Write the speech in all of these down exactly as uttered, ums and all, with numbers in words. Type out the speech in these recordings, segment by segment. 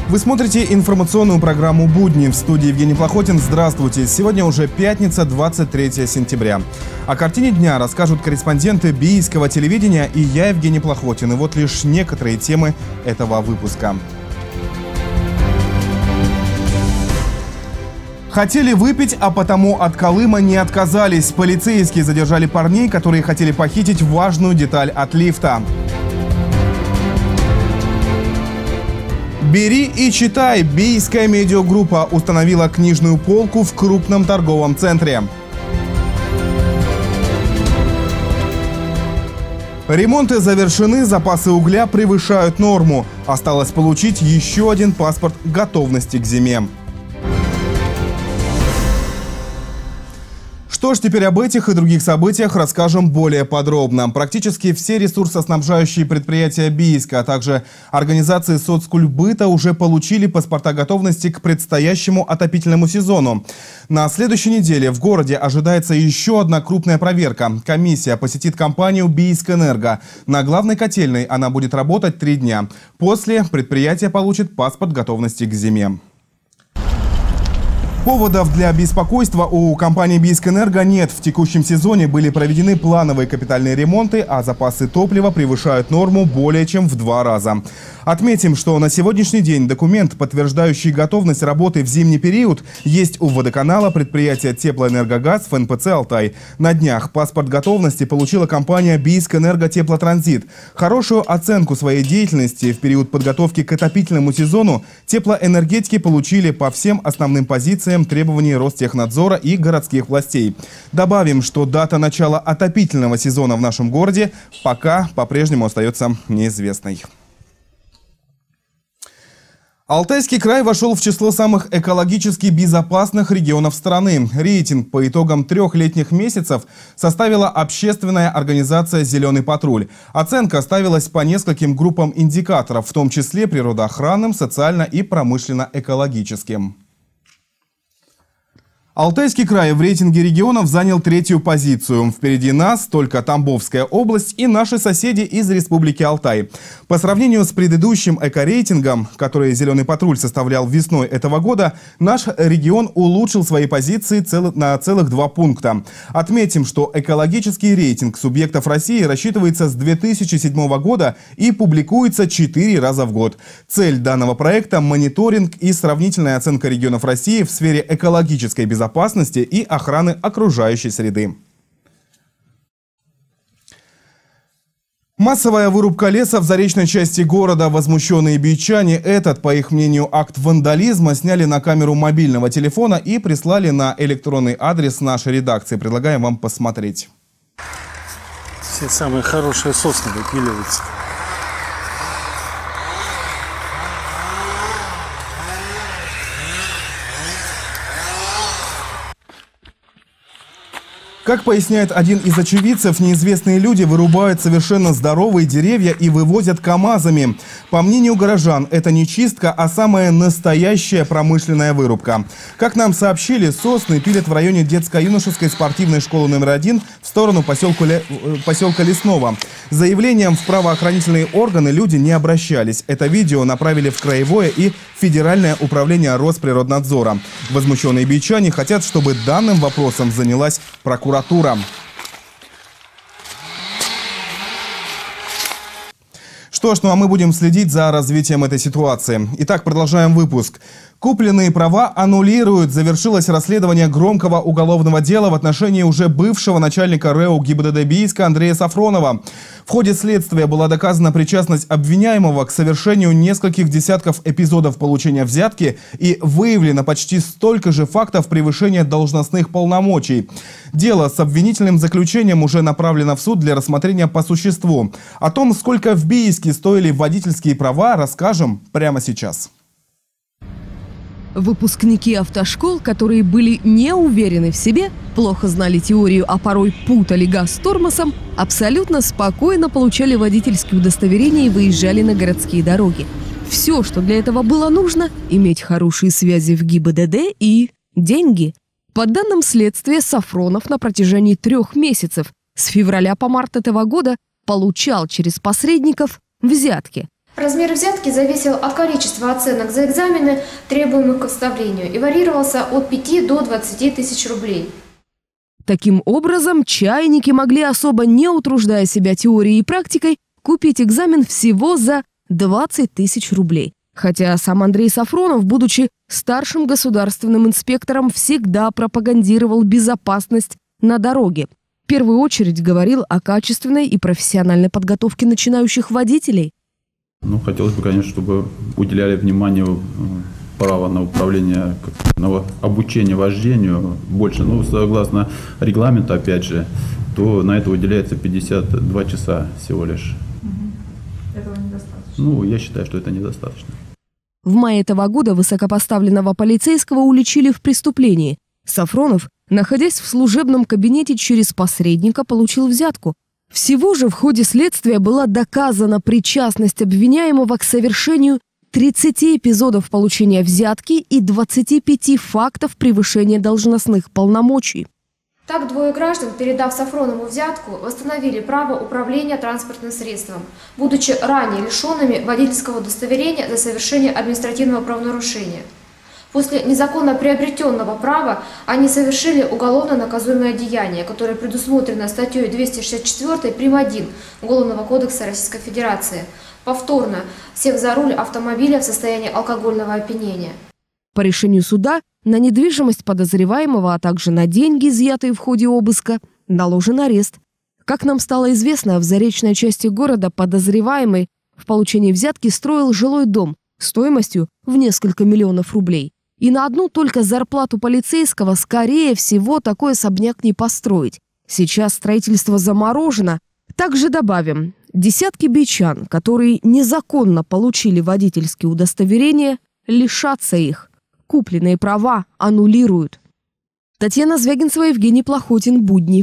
Вы смотрите информационную программу «Будни». В студии Евгений Плохотин. Здравствуйте. Сегодня уже пятница, двадцать третье сентября. О картине дня расскажут корреспонденты Бийского телевидения и я, Евгений Плохотин. И вот лишь некоторые темы этого выпуска. Хотели выпить, а потому от Колыма не отказались. Полицейские задержали парней, которые хотели похитить важную деталь от лифта. «Бери и читай». Бийская медиагруппа установила книжную полку в крупном торговом центре. Ремонты завершены, запасы угля превышают норму. Осталось получить еще один паспорт готовности к зиме. Что ж, теперь об этих и других событиях расскажем более подробно. Практически все ресурсоснабжающие предприятия Бийска, а также организации соцкультбыта уже получили паспорта готовности к предстоящему отопительному сезону. На следующей неделе в городе ожидается еще одна крупная проверка. Комиссия посетит компанию «Бийскэнерго». На главной котельной она будет работать три дня. После предприятие получит паспорт готовности к зиме. Поводов для беспокойства у компании «Бийскэнерго» нет. В текущем сезоне были проведены плановые капитальные ремонты, а запасы топлива превышают норму более чем в два раза. Отметим, что на сегодняшний день документ, подтверждающий готовность работы в зимний период, есть у водоканала предприятия «Теплоэнергогаз» в эн пэ цэ «Алтай». На днях паспорт готовности получила компания «Бийскэнерго Теплотранзит». Хорошую оценку своей деятельности в период подготовки к отопительному сезону теплоэнергетики получили по всем основным позициям требований Ростехнадзора и городских властей. Добавим, что дата начала отопительного сезона в нашем городе пока по-прежнему остается неизвестной. Алтайский край вошел в число самых экологически безопасных регионов страны. Рейтинг по итогам трехлетних месяцев составила общественная организация «Зеленый патруль». Оценка ставилась по нескольким группам индикаторов, в том числе природоохранным, социально и промышленно-экологическим. Алтайский край в рейтинге регионов занял третью позицию. Впереди нас только Тамбовская область и наши соседи из Республики Алтай. По сравнению с предыдущим экорейтингом, который «Зеленый патруль» составлял весной этого года, наш регион улучшил свои позиции на целых два пункта. Отметим, что экологический рейтинг субъектов России рассчитывается с две тысячи седьмого года и публикуется четыре раза в год. Цель данного проекта – мониторинг и сравнительная оценка регионов России в сфере экологической безопасности безопасности и охраны окружающей среды. Массовая вырубка леса в заречной части города. Возмущенные бичане этот, по их мнению, акт вандализма сняли на камеру мобильного телефона и прислали на электронный адрес нашей редакции. Предлагаем вам посмотреть. Все самые хорошие сосны выпиливаются. Как поясняет один из очевидцев, неизвестные люди вырубают совершенно здоровые деревья и вывозят КАМАЗами. По мнению горожан, это не чистка, а самая настоящая промышленная вырубка. Как нам сообщили, сосны пилят в районе детско-юношеской спортивной школы номер один в сторону поселка, поселка Лесного. С заявлением в правоохранительные органы люди не обращались. Это видео направили в Краевое и Федеральное управление Росприроднадзора. Возмущенные бичане хотят, чтобы данным вопросом занялась прокуратура. Что ж, ну а мы будем следить за развитием этой ситуации. Итак, продолжаем выпуск. Купленные права аннулируют. Завершилось расследование громкого уголовного дела в отношении уже бывшего начальника РЭО ГИБДД Бийска Андрея Сафронова. В ходе следствия была доказана причастность обвиняемого к совершению нескольких десятков эпизодов получения взятки и выявлено почти столько же фактов превышения должностных полномочий. Дело с обвинительным заключением уже направлено в суд для рассмотрения по существу. О том, сколько в Бийске стоили водительские права, расскажем прямо сейчас. Выпускники автошкол, которые были не уверены в себе, плохо знали теорию, а порой путали газ с тормозом, абсолютно спокойно получали водительские удостоверения и выезжали на городские дороги. Все, что для этого было нужно – иметь хорошие связи в ГИБДД и деньги. По данным следствия, Сафронов на протяжении трех месяцев с февраля по март этого года получал через посредников взятки. Размер взятки зависел от количества оценок за экзамены, требуемых к вставлению, и варьировался от пяти до двадцати тысяч рублей. Таким образом, чайники могли, особо не утруждая себя теорией и практикой, купить экзамен всего за двадцать тысяч рублей. Хотя сам Андрей Сафронов, будучи старшим государственным инспектором, всегда пропагандировал безопасность на дороге. В первую очередь говорил о качественной и профессиональной подготовке начинающих водителей. Ну, хотелось бы, конечно, чтобы уделяли внимание право на управление, на обучение вождению больше. Ну, согласно регламенту, опять же, то на это уделяется пятьдесят два часа всего лишь. Этого недостаточно? Ну, я считаю, что это недостаточно. В мае этого года высокопоставленного полицейского уличили в преступлении. Сафронов, находясь в служебном кабинете, через посредника получил взятку. Всего же в ходе следствия была доказана причастность обвиняемого к совершению тридцати эпизодов получения взятки и двадцати пяти фактов превышения должностных полномочий. Так двое граждан, передав Сафронову взятку, восстановили право управления транспортным средством, будучи ранее лишенными водительского удостоверения за совершение административного правонарушения. После незаконно приобретенного права они совершили уголовно наказуемое деяние, которое предусмотрено статьей двести шестьдесят четыре прим. один Уголовного кодекса Российской Федерации. Повторно сев за руль автомобиля в состоянии алкогольного опьянения. По решению суда на недвижимость подозреваемого, а также на деньги, изъятые в ходе обыска, наложен арест. Как нам стало известно, в заречной части города подозреваемый в получении взятки строил жилой дом стоимостью в несколько миллионов рублей. И на одну только зарплату полицейского, скорее всего, такой особняк не построить. Сейчас строительство заморожено. Также добавим, десятки бичан, которые незаконно получили водительские удостоверения, лишатся их. Купленные права аннулируют. Татьяна Звягинцева, Евгений Плохотин, будни.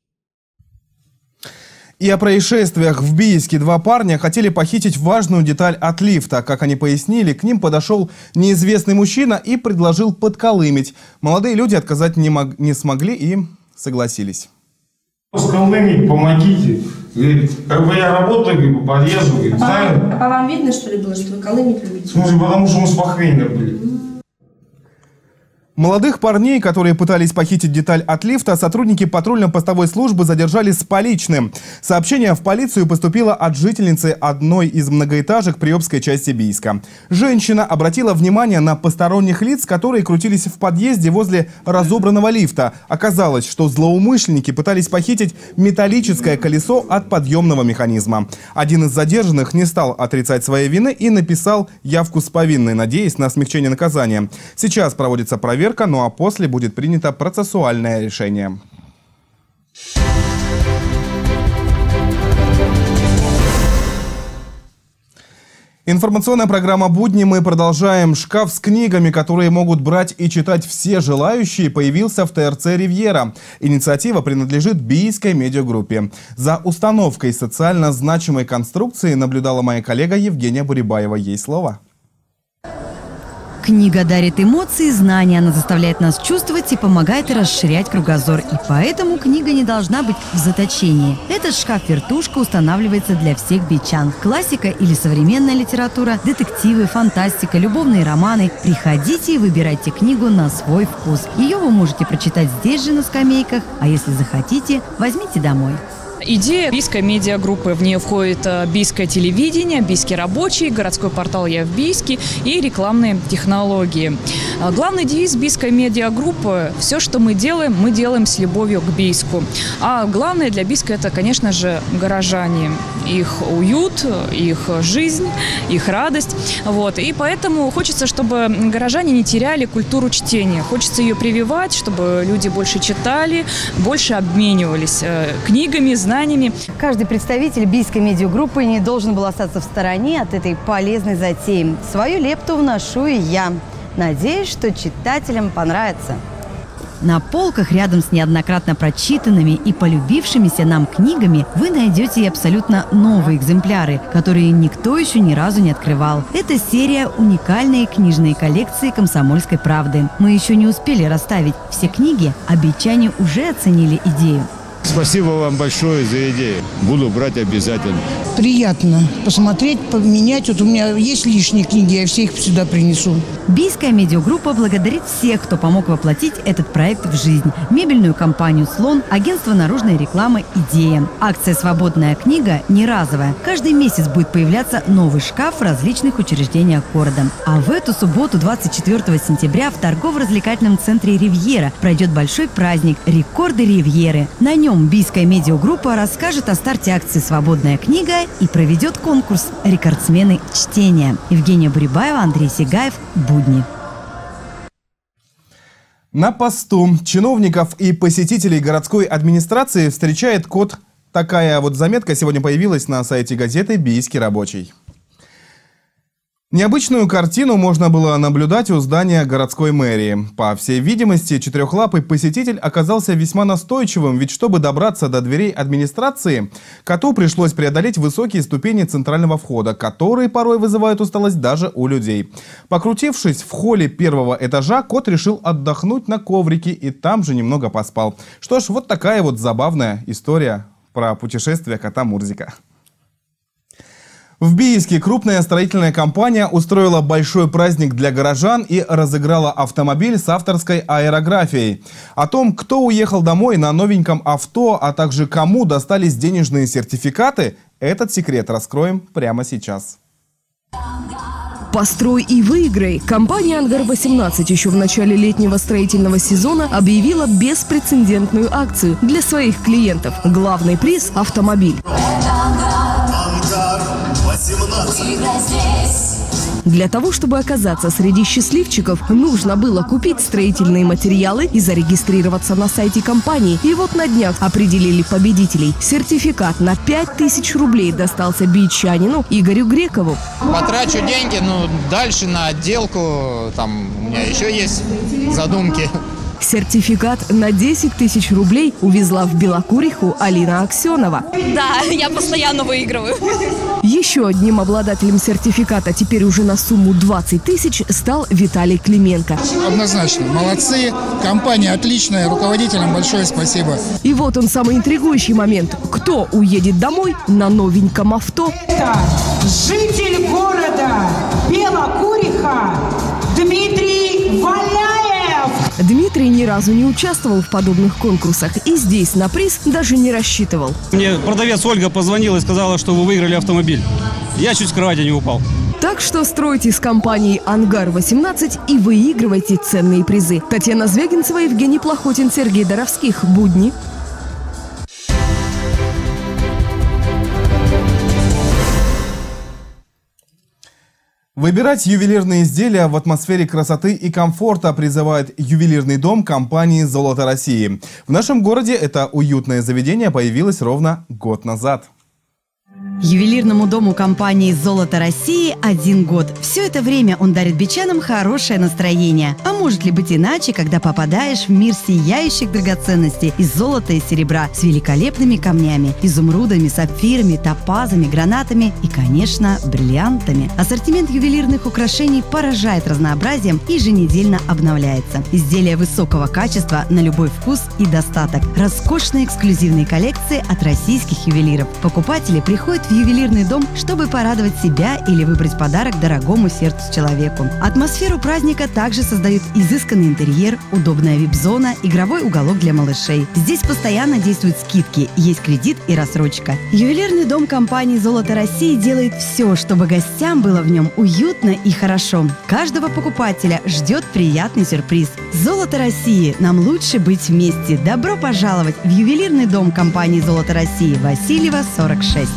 И о происшествиях в Бийске. Два парня хотели похитить важную деталь от лифта. Как они пояснили, к ним подошел неизвестный мужчина и предложил подколымить. Молодые люди отказать не, мог, не смогли и согласились. Подколымить, помогите. Говорит, как бы я работаю, говорит, по подъезду. Говорит, а, а вам видно, что ли, было, что вы колымить любите? Слушай, потому что мы с похмелья были. Молодых парней, которые пытались похитить деталь от лифта, сотрудники патрульно-постовой службы задержали с поличным. Сообщение в полицию поступило от жительницы одной из многоэтажек Приобской части Бийска. Женщина обратила внимание на посторонних лиц, которые крутились в подъезде возле разобранного лифта. Оказалось, что злоумышленники пытались похитить металлическое колесо от подъемного механизма. Один из задержанных не стал отрицать своей вины и написал явку с повинной, надеясь на смягчение наказания. Сейчас проводится проверка. Ну а после будет принято процессуальное решение. Информационная программа «Будни». Мы продолжаем. Шкаф с книгами, которые могут брать и читать все желающие, появился в ТРЦ «Ривьера». Инициатива принадлежит Бийской медиагруппе. За установкой социально значимой конструкции наблюдала моя коллега Евгения Бурибаева. Ей слово. Книга дарит эмоции, знания, она заставляет нас чувствовать и помогает расширять кругозор. И поэтому книга не должна быть в заточении. Этот шкаф-вертушка устанавливается для всех бичан. Классика или современная литература, детективы, фантастика, любовные романы. Приходите и выбирайте книгу на свой вкус. Ее вы можете прочитать здесь же на скамейках, а если захотите, возьмите домой. Идея Бийской медиагруппы. В нее входит Бийское телевидение, Бийский рабочий, городской портал «Я в Бийске» и рекламные технологии. Главный девиз Бийской медиагруппы – все, что мы делаем, мы делаем с любовью к Бийску. А главное для Бийска – это, конечно же, горожане. Их уют, их жизнь, их радость. Вот. И поэтому хочется, чтобы горожане не теряли культуру чтения. Хочется ее прививать, чтобы люди больше читали, больше обменивались книгами, знаниями. Каждый представитель Бийской медиагруппы не должен был остаться в стороне от этой полезной затеи. Свою лепту вношу и я. Надеюсь, что читателям понравится. На полках рядом с неоднократно прочитанными и полюбившимися нам книгами вы найдете и абсолютно новые экземпляры, которые никто еще ни разу не открывал. Это серия уникальной книжной коллекции «Комсомольской правды». Мы еще не успели расставить все книги, а бичане уже оценили идею. Спасибо вам большое за идею. Буду брать обязательно. Приятно посмотреть, поменять. Вот у меня есть лишние книги, я все их сюда принесу. Бийская медиагруппа благодарит всех, кто помог воплотить этот проект в жизнь. Мебельную компанию «Слон», агентство наружной рекламы «Идея». Акция «Свободная книга» не разовая. Каждый месяц будет появляться новый шкаф в различных учреждениях города. А в эту субботу, двадцать четвёртого сентября, в торгово-развлекательном центре «Ривьера» пройдет большой праздник «Рекорды Ривьеры». На нем Бийская медиагруппа расскажет о старте акции «Свободная книга» и проведет конкурс «Рекордсмены чтения». Евгения Бурибаева, Андрей Сигаев. Будни. На посту чиновников и посетителей городской администрации встречает кот. Такая вот заметка сегодня появилась на сайте газеты «Бийский рабочий». Необычную картину можно было наблюдать у здания городской мэрии. По всей видимости, четырехлапый посетитель оказался весьма настойчивым, ведь чтобы добраться до дверей администрации, коту пришлось преодолеть высокие ступени центрального входа, которые порой вызывают усталость даже у людей. Покрутившись в холле первого этажа, кот решил отдохнуть на коврике и там же немного поспал. Что ж, вот такая вот забавная история про путешествие кота Мурзика. В Бийске крупная строительная компания устроила большой праздник для горожан и разыграла автомобиль с авторской аэрографией. О том, кто уехал домой на новеньком авто, а также кому достались денежные сертификаты, этот секрет раскроем прямо сейчас. «Построй и выиграй». Компания «Ангар восемнадцать» еще в начале летнего строительного сезона объявила беспрецедентную акцию для своих клиентов. Главный приз – автомобиль. Для того, чтобы оказаться среди счастливчиков, нужно было купить строительные материалы и зарегистрироваться на сайте компании. И вот на днях определили победителей. Сертификат на пять тысяч рублей достался бичанину Игорю Грекову. Потрачу деньги, ну, дальше на отделку, там у меня еще есть задумки. Сертификат на десять тысяч рублей увезла в Белокуриху Алина Аксенова. Да, я постоянно выигрываю. Еще одним обладателем сертификата, теперь уже на сумму двадцать тысяч, стал Виталий Клименко. Однозначно, молодцы, компания отличная, руководителям большое спасибо. И вот он, самый интригующий момент. Кто уедет домой на новеньком авто? Это житель города Белокуриха Дмитрий Валяев. Дмитрий ни разу не участвовал в подобных конкурсах и здесь на приз даже не рассчитывал. Мне продавец Ольга позвонила и сказала, что вы выиграли автомобиль. Я чуть с кровати не упал. Так что стройте с компанией «Ангар восемнадцать» и выигрывайте ценные призы. Татьяна Звягинцева, Евгений Плохотин, Сергей Доровских. Будни. Выбирать ювелирные изделия в атмосфере красоты и комфорта призывает ювелирный дом компании «Золото России». В нашем городе это уютное заведение появилось ровно год назад. Ювелирному дому компании «Золото России» один год. Все это время он дарит бичанам хорошее настроение. А может ли быть иначе, когда попадаешь в мир сияющих драгоценностей из золота и серебра с великолепными камнями, изумрудами, сапфирами, топазами, гранатами и, конечно, бриллиантами. Ассортимент ювелирных украшений поражает разнообразием и еженедельно обновляется. Изделия высокого качества на любой вкус и достаток. Роскошные эксклюзивные коллекции от российских ювелиров. Покупатели приходят в ювелирный дом, чтобы порадовать себя или выбрать подарок дорогому сердцу человеку. Атмосферу праздника также создают изысканный интерьер, удобная вип-зона, игровой уголок для малышей. Здесь постоянно действуют скидки, есть кредит и рассрочка. Ювелирный дом компании «Золото России» делает все, чтобы гостям было в нем уютно и хорошо. Каждого покупателя ждет приятный сюрприз. «Золото России» – нам лучше быть вместе. Добро пожаловать в ювелирный дом компании «Золото России», Васильева, сорок шесть.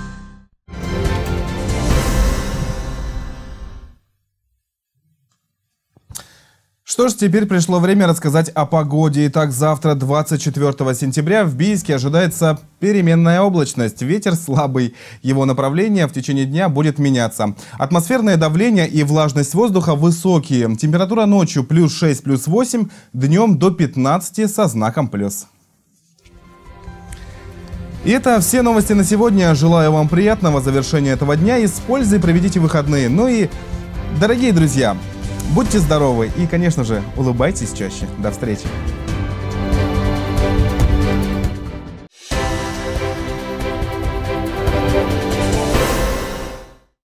Что ж, теперь пришло время рассказать о погоде. Итак, завтра, двадцать четвёртого сентября, в Бийске ожидается переменная облачность. Ветер слабый. Его направление в течение дня будет меняться. Атмосферное давление и влажность воздуха высокие. Температура ночью плюс шесть, плюс восемь, днем до пятнадцати со знаком плюс. И это все новости на сегодня. Желаю вам приятного завершения этого дня и с пользой проведите выходные. Ну и, дорогие друзья, будьте здоровы и, конечно же, улыбайтесь чаще. До встречи!